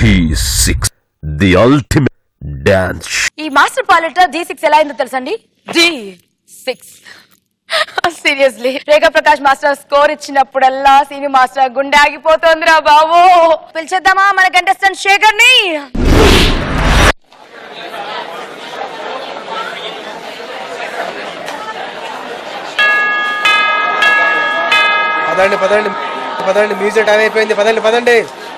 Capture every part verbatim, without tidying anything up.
D six the ultimate dance. ఈ master పాలెట్ Dhee six ఎలా అయిందో తెలుసండి? Dhee six seriously Rekha Prakash master score ఇచ్చినప్పుడల్లా సీని మాస్టర్ గుండె ఆగిపోతుందిరా బాబు. పిలిచేద్దామా మన కంటెస్టెంట్ శేఖర్ ని? పదండి పదండి పదండి, మ్యూజిక్ టైం అయిపోయింది. పదండి పదండి.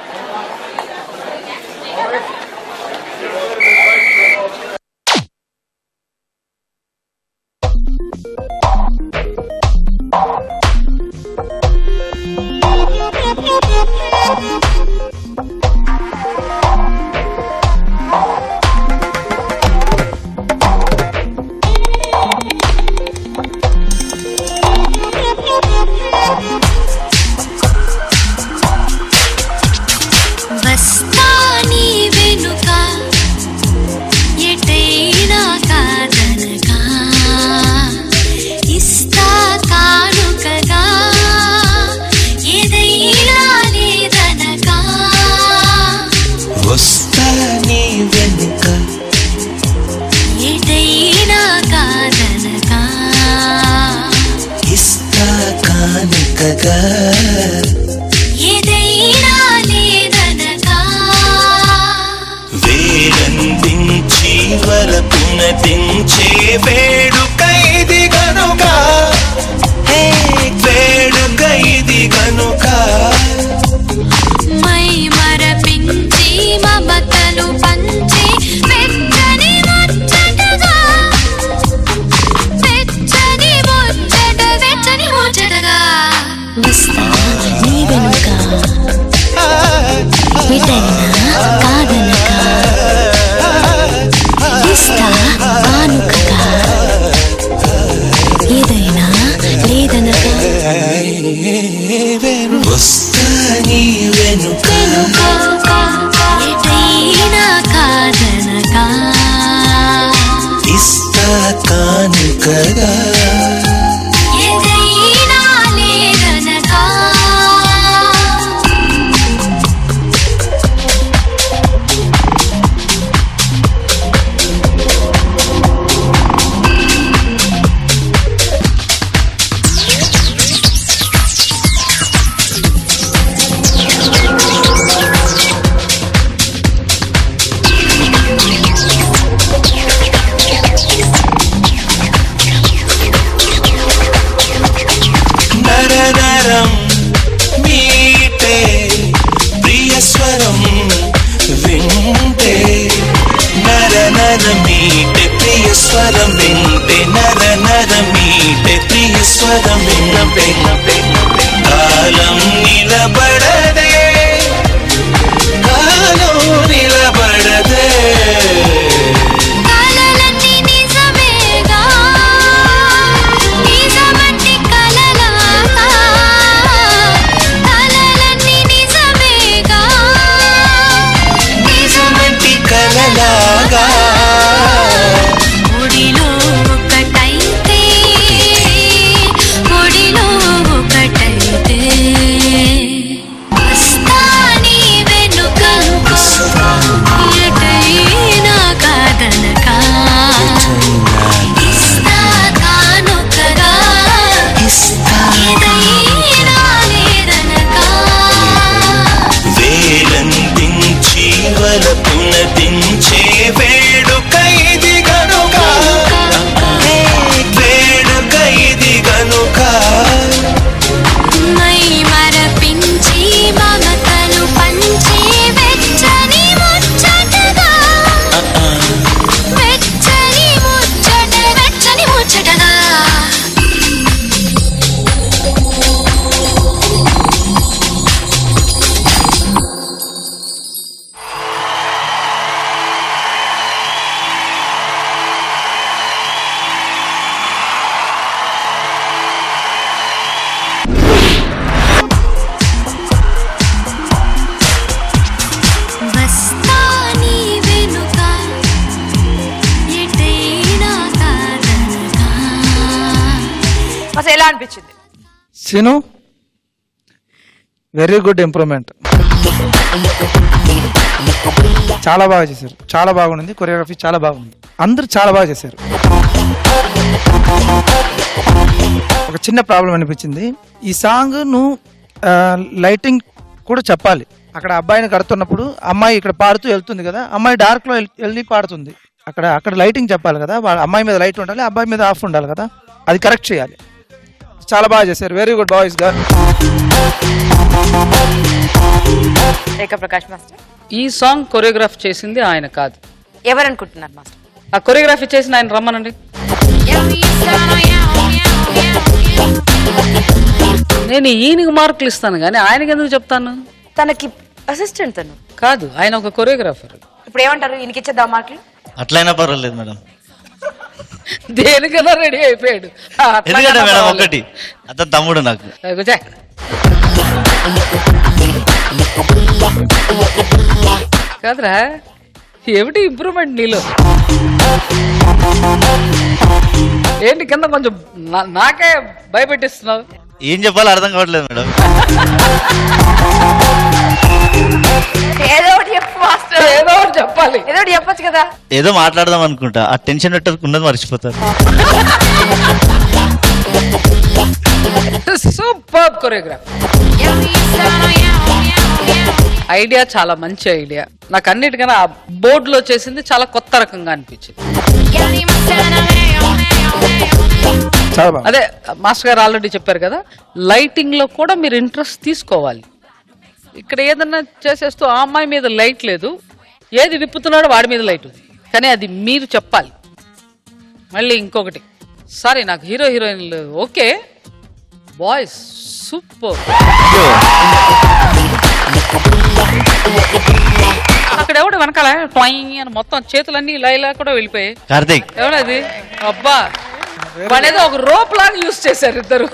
ఎలా అనిపించింది? Seenu very good improvement. చాలా బాగా చేశారు, చాలా బాగుంది. కొరియోగ్రఫీ చాలా బాగుంది, అందరూ చాలా బాగా చేశారు. ఒక చిన్న ప్రాబ్లం అనిపించింది, ఈ సాంగ్ నువ్వు లైటింగ్ కూడా చెప్పాలి. అక్కడ అబ్బాయిని కడుతున్నప్పుడు అమ్మాయి ఇక్కడ పాడుతూ వెళ్తుంది కదా, అమ్మాయి డార్క్ లో వెళ్ళి పాడుతుంది. అక్కడ అక్కడ లైటింగ్ చెప్పాలి కదా, వాళ్ళ అమ్మాయి మీద లైట్ ఉండాలి, అబ్బాయి మీద ఆఫ్ ఉండాలి కదా, అది కరెక్ట్ చేయాలి. చాలా బాగా చేశారు, వెరీ గుడ్ బాయ్స్ గారు. రేఖా ప్రకాష్ మాస్టర్, ఈ సాంగ్ కొరియోగ్రాఫ్ చేసింది ఆయన కాదు. ఎవరనుకుంటున్నారు మాస్టర్? ఆ కొరియోగ్రఫీ చేసిన ఆయన రమ్మనండి. నేను ఈయనకి మార్కులు ఇస్తాను కానీ ఆయనకి ఎందుకు చెప్తాను? తనకి అసిస్టెంట్ తను కాదు, ఆయన ఒక కొరియోగ్రాఫర్. ఇప్పుడు ఏమంటారు, ఈయనకి ఇచ్చేద్దాం మార్కులు? అట్లయినా పర్వాలేదు మేడం. దేనికన్నా రెడీ అయిపోయాడు. ఎందుకంటే మేడం ఒకటి, అతను తమ్ముడు నాకు. కాదురా, ఏమిటి ఇంప్రూవ్మెంట్ నీలో? ఏంటి కింద కొంచెం నాకే భయపెట్టిస్తున్నావు? ఏం చెప్పాలో అర్థం కావట్లేదు మేడం. ఏదో ఒకటి చెప్పు మాస్టర్, ఏదో ఒకటి చెప్పాలి, ఏదో ఒకటి చెప్పొచ్చు కదా. ఏదో మాట్లాడదాం అనుకుంటా, ఆ టెన్షన్ పెట్టకున్నది మర్చిపోతారు. సూపర్ కొరియోగ్రాఫ్, ఐడియా చాలా మంచి ఐడియా. నాకు అన్నిటికన్నా ఆ బోర్డులో చేసింది చాలా కొత్త రకంగా అనిపించింది. అదే మాస్టర్ గారు ఆల్రెడీ చెప్పారు కదా, లైటింగ్ లో కూడా మీరు ఇంట్రెస్ట్ తీసుకోవాలి. ఇక్కడ ఏదన్నా చేసేస్తూ ఆ అమ్మాయి మీద లైట్ లేదు, ఏది విప్పుతున్నాడో వాడి మీద లైట్ ఉంది, కానీ అది మీరు చెప్పాలి. మళ్ళీ ఇంకొకటి, సారీ నాకు హీరో హీరోయిన్లు ఓకే, బాయ్స్ సూపర్. అక్కడ ఎవడు వెనకాల ట్వాయింగ్ అని మొత్తం చేతులన్నీ ఇలా ఇలా కూడా వెళ్ళిపోయాయి. కార్తీక్ ఎవడది? అబ్బా, వాడేదో ఒక రోప్ లాగా యూజ్ చేశారు ఇద్దరు.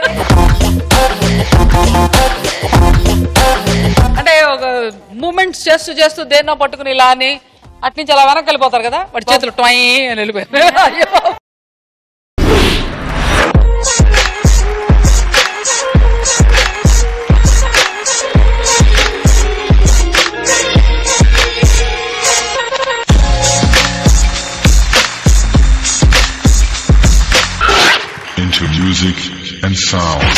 అంటే ఒక మూమెంట్స్ చేస్తూ చేస్తూ దేన్నో పట్టుకుని ఇలా అని అట్నుంచి అలా వెనక్కి వెళ్ళిపోతారు కదా, వాడి చేతులు ట్వాయింగ్ అని వెళ్ళిపోయారు. అయ్యో, into music and sound.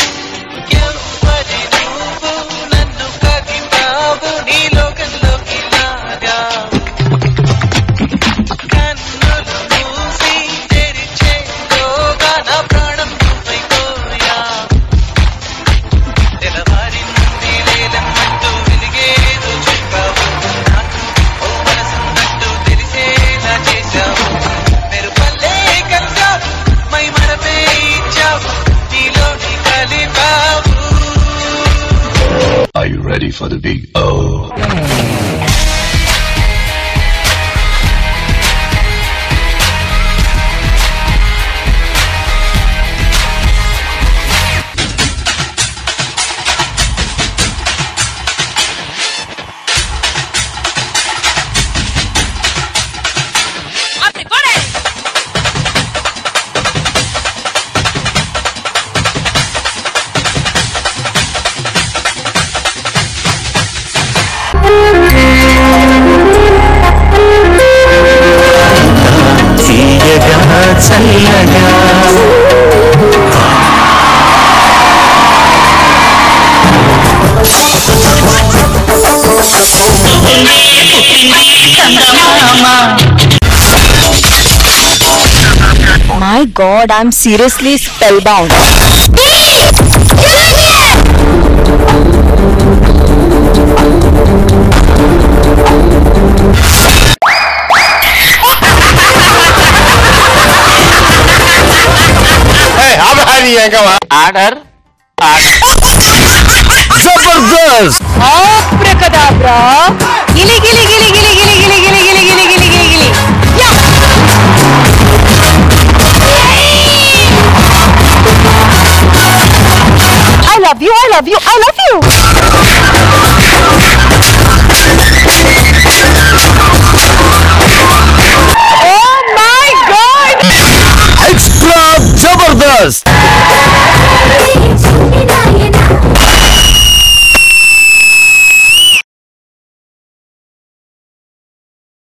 Are you ready for the big O? My God, I'm seriously spellbound. Order Jabardasth. Abracadabra. Gili gili gili gili gili gili gili gili gili gili gili gili. Yeah. I love you. I love you. I love you.